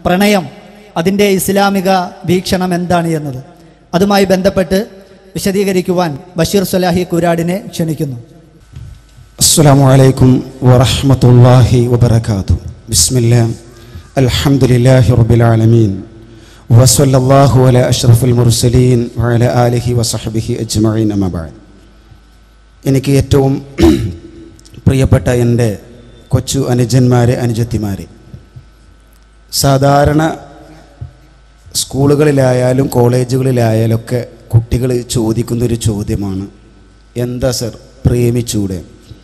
പ്രണയം, അതിൻ്റെ ഇസ്ലാമിക വീക്ഷണം എന്താണ് എന്നത്. അതുമായി ബന്ധപ്പെട്ട് വിശദീകരിക്കുവാൻ ബഷീർ സ്വലാഹി കുരാടിനെ ക്ഷണിക്കുന്നു. അസ്സലാമു അലൈക്കും വറഹ്മത്തുള്ളാഹി വബറകാതുഹു. ബിസ്മില്ലാഹ് അൽഹംദുലില്ലാഹി റബ്ബിൽ ആലമീൻ വസല്ലല്ലാഹു അലാ അഷ്റഫിൽ മുർസലീൻ വഅലാ ആലിഹി വസഹ്ബിഹി അജ്മഈൻ അമ്മാ ബഅദ്. എനിക്ക് ഏറ്റവും പ്രിയപ്പെട്ട എൻ്റെ കൊച്ചു അനുജന്മാരെ, അനുജത്തിമാരെ, സാധാരണ സ്കൂളുകളിലായാലും കോളേജുകളിലായാലും ഒക്കെ കുട്ടികൾ ചോദിക്കുന്നൊരു ചോദ്യമാണ്, എന്താ സർ പ്രേമിച്ചൂടെ?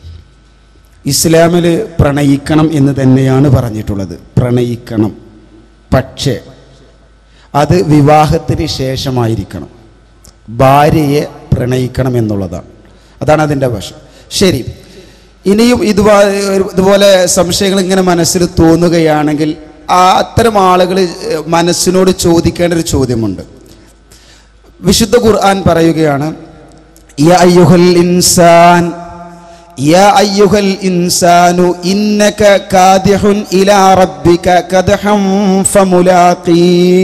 ഇസ്ലാമിൽ പ്രണയിക്കണം എന്ന് തന്നെയാണ് പറഞ്ഞിട്ടുള്ളത്, പ്രണയിക്കണം. പക്ഷേ അത് വിവാഹത്തിന് ശേഷമായിരിക്കണം. ഭാര്യയെ പ്രണയിക്കണം എന്നുള്ളതാണ്, അതാണ് അതിൻ്റെ വശം. ശരി, ഇനിയും ഇതുപോലെ സംശയങ്ങൾ ഇങ്ങനെ മനസ്സിൽ തോന്നുകയാണെങ്കിൽ അത്തരം ആളുകൾ മനസ്സിനോട് ചോദിക്കേണ്ട ഒരു ചോദ്യമുണ്ട്. വിശുദ്ധ ഖുർആൻ പറയുകയാണ്, യാ അയ്യുഹൽ ഇൻസാൻ യാ അയ്യുഹൽ ഇൻസാനു ഇന്നക കാദിഹുൻ ഇലാ റബ്ബിക കദ്ഹം ഫമുലാഖീ.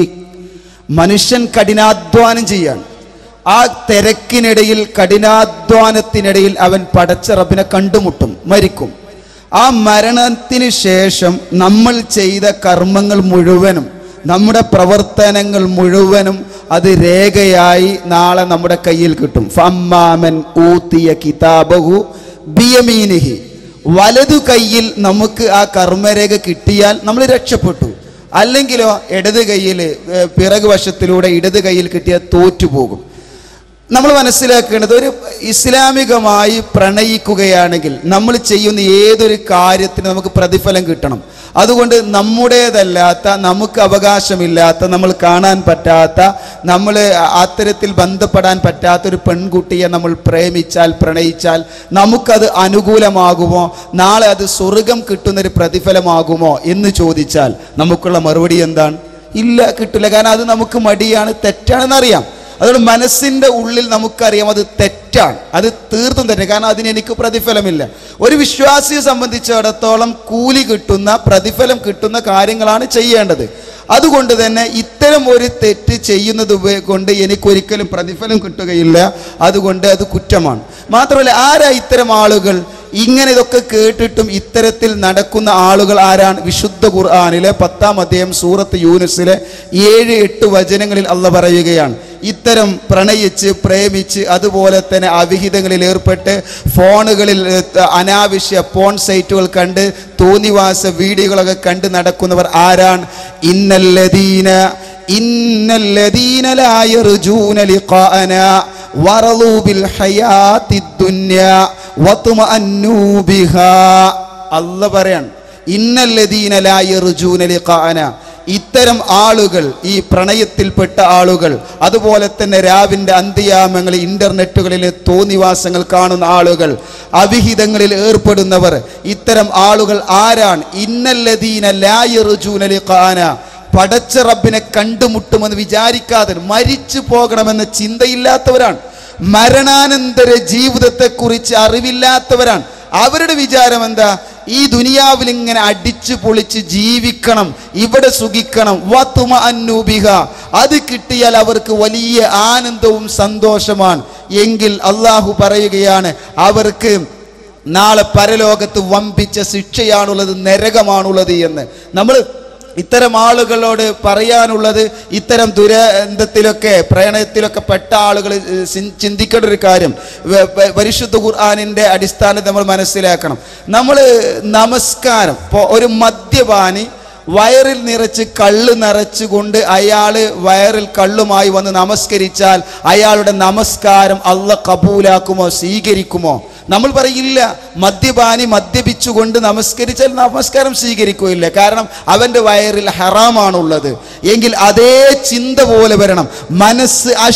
മനുഷ്യൻ കഠിനാധ്വാനം ചെയ്യാൻ, ആ തിരക്കിനിടയിൽ, കഠിനാധ്വാനത്തിനിടയിൽ അവൻ പടച്ച റബ്ബിനെ കണ്ടുമുട്ടും, മരിക്കും. ആ മരണത്തിന് ശേഷം നമ്മൾ ചെയ്ത കർമ്മങ്ങൾ മുഴുവനും, നമ്മുടെ പ്രവർത്തനങ്ങൾ മുഴുവനും അത് രേഖയായി നാളെ നമ്മുടെ കയ്യിൽ കിട്ടും. ഫമ്മാമൻ ഊതിയ കിതാബഹു ബിയമീനിഹി. വലതു കയ്യിൽ നമുക്ക് ആ കർമ്മരേഖ കിട്ടിയാൽ നമ്മൾ രക്ഷപ്പെട്ടു. അല്ലെങ്കിലോ ഇടത് കയ്യിൽ, പിറകു വശത്തിലൂടെ ഇടത് കയ്യിൽ കിട്ടിയാൽ തോറ്റുപോകും. നമ്മൾ മനസ്സിലാക്കേണ്ടത്, ഒരു ഇസ്ലാമികമായി പ്രണയിക്കുകയാണെങ്കിൽ നമ്മൾ ചെയ്യുന്ന ഏതൊരു കാര്യത്തിന് നമുക്ക് പ്രതിഫലം കിട്ടണം. അതുകൊണ്ട് നമ്മുടേതല്ലാത്ത, നമുക്ക് അവകാശമില്ലാത്ത, നമ്മൾ കാണാൻ പറ്റാത്ത, നമ്മൾ അത്തരത്തിൽ ബന്ധപ്പെടാൻ പറ്റാത്ത ഒരു പെൺകുട്ടിയെ നമ്മൾ പ്രേമിച്ചാൽ, പ്രണയിച്ചാൽ നമുക്കത് അനുകൂലമാകുമോ? നാളെ അത് സ്വർഗം കിട്ടുന്നൊരു പ്രതിഫലമാകുമോ എന്ന് ചോദിച്ചാൽ നമുക്കുള്ള മറുപടി എന്താണ്? ഇല്ല, കിട്ടില്ല. കാരണം അത് നമുക്ക് മടിയാണ്, തെറ്റാണെന്നറിയാം. അതുകൊണ്ട് മനസ്സിൻ്റെ ഉള്ളിൽ നമുക്കറിയാം അത് തെറ്റാണ്, അത് തീർത്തും തെറ്റാണ്. കാരണം അതിനെനിക്ക് പ്രതിഫലമില്ല. ഒരു വിശ്വാസിയെ സംബന്ധിച്ചിടത്തോളം കൂലി കിട്ടുന്ന, പ്രതിഫലം കിട്ടുന്ന കാര്യങ്ങളാണ് ചെയ്യേണ്ടത്. അതുകൊണ്ട് തന്നെ ഇത്തരം ഒരു തെറ്റ് ചെയ്യുന്നത് കൊണ്ട് എനിക്കൊരിക്കലും പ്രതിഫലം കിട്ടുകയില്ല. അതുകൊണ്ട് അത് കുറ്റമാണ്. മാത്രമല്ല, ആരാ ഇത്തരം ആളുകൾ? ഇങ്ങനെ ഇതൊക്കെ കേട്ടിട്ടും ഇത്തരത്തിൽ നടക്കുന്ന ആളുകൾ ആരാണ്? വിശുദ്ധ ഖുർആനിലെ 10-ാം അധ്യായം സൂറത്ത് യൂനുസിലെ 7-8 വചനങ്ങളിൽ അല്ലാഹ് പറയുകയാണ്, ഇത്തരം പ്രണയിച്ച്, പ്രേമിച്ച്, അതുപോലെ തന്നെ അവിഹിതങ്ങളിൽ ഏർപ്പെട്ട് ഫോണുകളിൽ അനാവശ്യ പോൺ സൈറ്റുകൾ കണ്ട് തോന്നിവാസ വീഡിയോകളൊക്കെ കണ്ട് നടക്കുന്നവർ ആരാണ്? ഇന്നല്ലദീന ലാ യർജൂന ലിഖാഅനാ വറളൂ ബിൽ ഹയാത്തിദ് ദുനിയാ വതുമഅന്നു ബിഹാ. അല്ലാഹ് പറയാണ്, ഇന്നല്ലദീന ലാ യർജൂന ലിഖാഅനാ. ഇത്തരം ആളുകൾ, ഈ പ്രണയത്തിൽപ്പെട്ട ആളുകൾ, അതുപോലെ തന്നെ രാവിൻ്റെ അന്ത്യയാമങ്ങളിൽ ഇന്റർനെറ്റുകളിൽ തോന്നിവാസങ്ങൾ കാണുന്ന ആളുകൾ, അവിഹിതങ്ങളിൽ ഏർപ്പെടുന്നവർ, ഇത്തരം ആളുകൾ ആരാണ്? ഇന്നല്ലദീന ലാ യർജൂന ലിഖാഅനാ. പടച്ച റബ്ബിനെ കണ്ടുമുട്ടുമെന്ന് വിചാരിക്കാതെ, മരിച്ചു പോകണമെന്ന ചിന്തയില്ലാത്തവരാണ്. മരണാനന്തര ജീവിതത്തെക്കുറിച്ച് അറിവില്ലാത്തവരാണ്. അവരുടെ വിചാരം എന്താ? ഈ ദുനിയാവിൽ ഇങ്ങനെ അടിച്ചു പൊളിച്ച് ജീവിക്കണം, ഇവിടെ സുഖിക്കണം. വതുമഅന്നു ബിഹാ. അത് കിട്ടിയാൽ അവർക്ക് വലിയ ആനന്ദവും സന്തോഷമാണ്. എങ്കിൽ അള്ളാഹു പറയുകയാണ്, അവർക്ക് നാളെ പരലോകത്ത് വമ്പിച്ച ശിക്ഷയാണുള്ളത്, നരകമാണുള്ളത് എന്ന്. നമ്മൾ ഇത്തരം ആളുകളോട് പറയാനുള്ളത്, ഇത്തരം ദുരന്തത്തിലൊക്കെ, പ്രണയത്തിലൊക്കെ പെട്ട ആളുകൾ ചിന്തിക്കേണ്ട ഒരു കാര്യം, പരിശുദ്ധ ഖുർആനിൻ്റെ അടിസ്ഥാനത്തിൽ നമ്മൾ മനസ്സിലാക്കണം. നമ്മൾ നമസ്കാരം, ഇപ്പോൾ ഒരു മദ്യപാനി വയറിൽ നിറച്ച് കള്ള് നിറച്ചുകൊണ്ട് അയാൾ വയറിൽ കള്ളുമായി വന്ന് നമസ്കരിച്ചാൽ അയാളുടെ നമസ്കാരം അല്ലാഹ് കബൂലാക്കുമോ, സ്വീകരിക്കുമോ? നമ്മൾ പറയില്ല. മദ്യപാനി മദ്യപിച്ചുകൊണ്ട് നമസ്കരിച്ചാൽ നമസ്കാരം സ്വീകരിക്കുകയില്ല. കാരണം അവൻ്റെ വയറിൽ ഹറാമാണുള്ളത്. എങ്കിൽ അതേ ചിന്ത പോലെ വരണം. മനസ്സ് അശുദ്ധ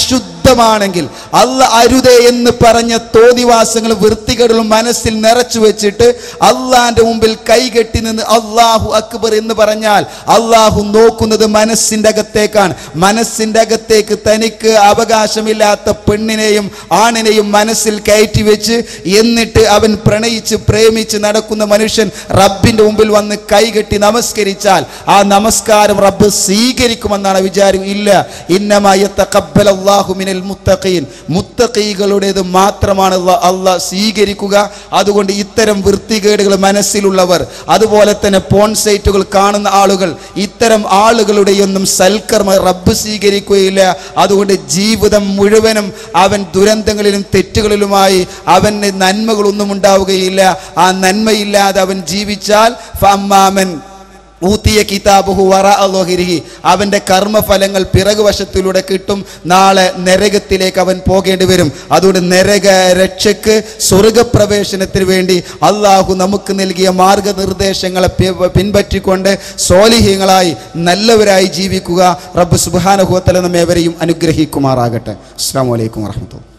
ശുദ്ധമാണെങ്കിൽ, അള്ളാഹ് അരുതേ എന്ന് പറഞ്ഞ തോന്നിവാസങ്ങളും വൃത്തികേടുകളും മനസ്സിൽ നിറച്ചു വെച്ചിട്ട് അള്ളാന്റെ മുമ്പിൽ കൈകെട്ടി നിന്ന് അള്ളാഹു അക്ബർ എന്ന് പറഞ്ഞാൽ അള്ളാഹു നോക്കുന്നത് മനസ്സിന്റെ അകത്തേക്കാണ്. മനസ്സിന്റെ അകത്തേക്ക് തനിക്ക് അവകാശമില്ലാത്ത പെണ്ണിനെയും ആണിനെയും മനസ്സിൽ കയറ്റി വെച്ച് എന്നിട്ട് അവൻ പ്രണയിച്ച് പ്രേമിച്ച് നടക്കുന്ന മനുഷ്യൻ റബ്ബിന്റെ മുമ്പിൽ വന്ന് കൈകെട്ടി നമസ്കരിച്ചാൽ ആ നമസ്കാരം റബ്ബ് സ്വീകരിക്കുമെന്നാണ് വിചാരം? ഇല്ല. ഇന്നമാ യതഖബ്ബലല്ലാഹു മിനൽ മുത്തഖീൻ, മുത്തഖീകളുടേത് മാത്രമാണ് അള്ളാഹ് സ്വീകരിക്കുക. അതുകൊണ്ട് ഇത്തരം വൃത്തികേടുകൾ മനസ്സിലുള്ളവർ, അതുപോലെ തന്നെ പോൺ സൈറ്റുകൾ കാണുന്ന ആളുകൾ, ഇത്തരം ആളുകളുടെയൊന്നും സൽക്കർമ്മ റബ്ബ് സ്വീകരിക്കുകയില്ല. അതുകൊണ്ട് ജീവിതം മുഴുവനും അവൻ ദുരന്തങ്ങളിലും തെറ്റുകളിലുമായി അവന് നന്മകളൊന്നും ഉണ്ടാവുകയില്ല. ആ നന്മയില്ലാതെ അവൻ ജീവിച്ചാൽ ഫഅമ്മാമൻ ഊതിയ കിതാബുഹു വറാഅ ളുഹരിഹി, അവന്റെ കർമ്മഫലങ്ങൾ പിറകുവശത്തിലൂടെ കിട്ടും. നാളെ നരകത്തിലേക്ക് അവൻ പോകേണ്ടി വരും. അതുകൊണ്ട് നരക രക്ഷയ്ക്ക്, സ്വർഗപ്രവേശനത്തിന് വേണ്ടി അള്ളാഹു നമുക്ക് നൽകിയ മാർഗനിർദ്ദേശങ്ങളെ പിൻപറ്റിക്കൊണ്ട് സ്വാലിഹീങ്ങളായി നല്ലവരായി ജീവിക്കുക. റബ്ബ് സുബ്ഹാനഹു വ തആല നമ്മേവരെയും അനുഗ്രഹിക്കുമാറാകട്ടെ. അസ്സലാമു അലൈക്കും വറഹ്മത്തുള്ളാഹി.